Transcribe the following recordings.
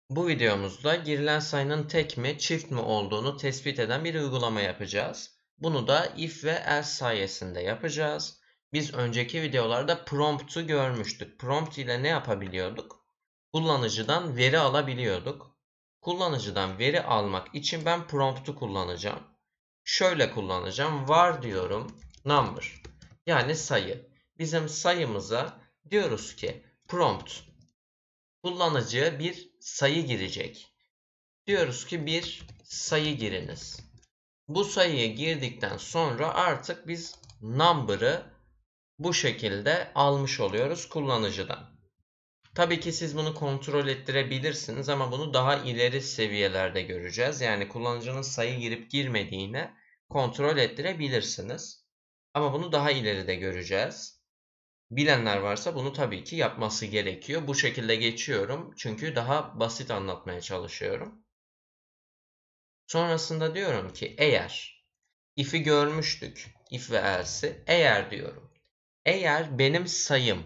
Bu videomuzda girilen sayının tek mi çift mi olduğunu tespit eden bir uygulama yapacağız. Bunu da if ve else sayesinde yapacağız. Biz önceki videolarda prompt'u görmüştük. Prompt ile ne yapabiliyorduk? Kullanıcıdan veri alabiliyorduk. Kullanıcıdan veri almak için ben prompt'u kullanacağım. Şöyle kullanacağım. Var diyorum number. Yani sayı. Bizim sayımıza diyoruz ki prompt kullanıcıya bir sayı girecek. Diyoruz ki bir sayı giriniz. Bu sayıyı girdikten sonra artık biz number'ı bu şekilde almış oluyoruz kullanıcıdan. Tabii ki siz bunu kontrol ettirebilirsiniz ama bunu daha ileri seviyelerde göreceğiz. Yani kullanıcının sayı girip girmediğini kontrol ettirebilirsiniz. Ama bunu daha ileride göreceğiz. Bilenler varsa bunu tabii ki yapması gerekiyor. Bu şekilde geçiyorum çünkü daha basit anlatmaya çalışıyorum. Sonrasında diyorum ki eğer, if'i görmüştük, if ve else'i, eğer diyorum. Eğer benim sayım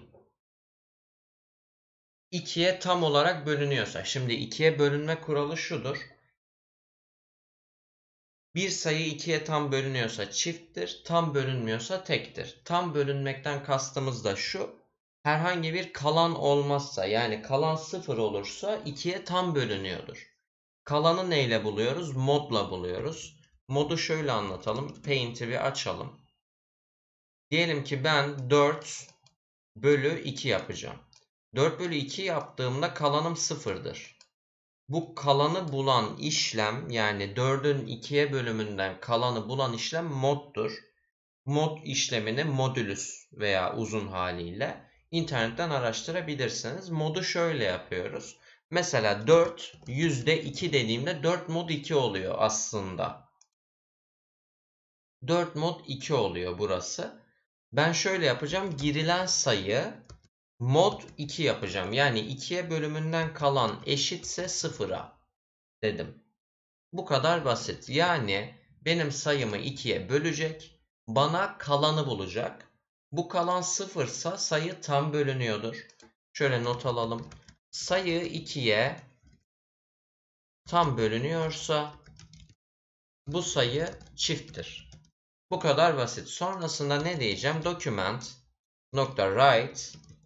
2'ye tam olarak bölünüyorsa, şimdi 2'ye bölünme kuralı şudur. Bir sayı 2'ye tam bölünüyorsa çifttir, tam bölünmüyorsa tektir. Tam bölünmekten kastımız da şu. Herhangi bir kalan olmazsa, yani kalan 0 olursa 2'ye tam bölünüyordur. Kalanı neyle buluyoruz? Modla buluyoruz. Modu şöyle anlatalım. Paint'i bir açalım. Diyelim ki ben 4 bölü 2 yapacağım. 4 bölü 2 yaptığımda kalanım 0'dır. Bu kalanı bulan işlem, yani 4'ün 2'ye bölümünden kalanı bulan işlem moddur. Mod işlemini modülüs veya uzun haliyle internetten araştırabilirsiniz. Modu şöyle yapıyoruz. Mesela 4 %2 dediğimde 4 mod 2 oluyor aslında. 4 mod 2 oluyor burası. Ben şöyle yapacağım. Girilen sayı mod 2 yapacağım. Yani 2'ye bölümünden kalan eşitse 0'a dedim. Bu kadar basit. Yani benim sayımı 2'ye bölecek. Bana kalanı bulacak. Bu kalan 0 ise sayı tam bölünüyordur. Şöyle not alalım. Sayı 2'ye tam bölünüyorsa bu sayı çifttir. Bu kadar basit. Sonrasında ne diyeceğim? Document .write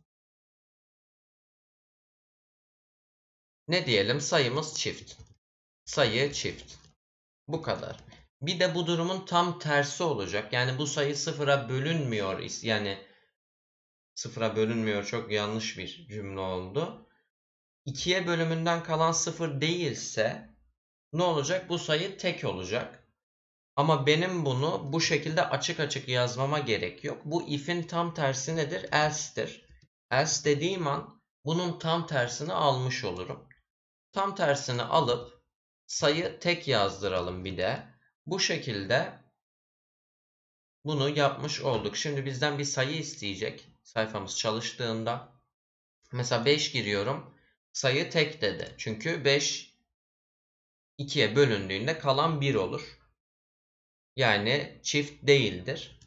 ne diyelim? Sayımız çift. Sayı çift. Bu kadar. Bir de bu durumun tam tersi olacak. Yani bu sayı sıfıra bölünmüyor. Yani sıfıra bölünmüyor çok yanlış bir cümle oldu. 2'ye bölümünden kalan 0 değilse ne olacak? Bu sayı tek olacak. Ama benim bunu bu şekilde açık açık yazmama gerek yok. Bu if'in tam tersi nedir? Else'tir. Else dediğim an bunun tam tersini almış olurum. Tam tersini alıp sayı tek yazdıralım bir de. Bu şekilde bunu yapmış olduk. Şimdi bizden bir sayı isteyecek sayfamız çalıştığında. Mesela 5 giriyorum. Sayı tek dedi. Çünkü 5 2'ye bölündüğünde kalan 1 olur. Yani çift değildir.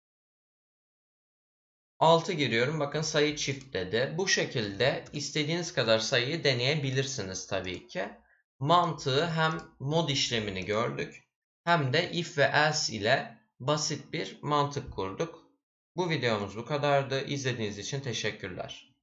6 giriyorum. Bakın sayı çift dedi. Bu şekilde istediğiniz kadar sayıyı deneyebilirsiniz tabii ki. Mantığı hem mod işlemini gördük hem de if ve else ile basit bir mantık kurduk. Bu videomuz bu kadardı. İzlediğiniz için teşekkürler.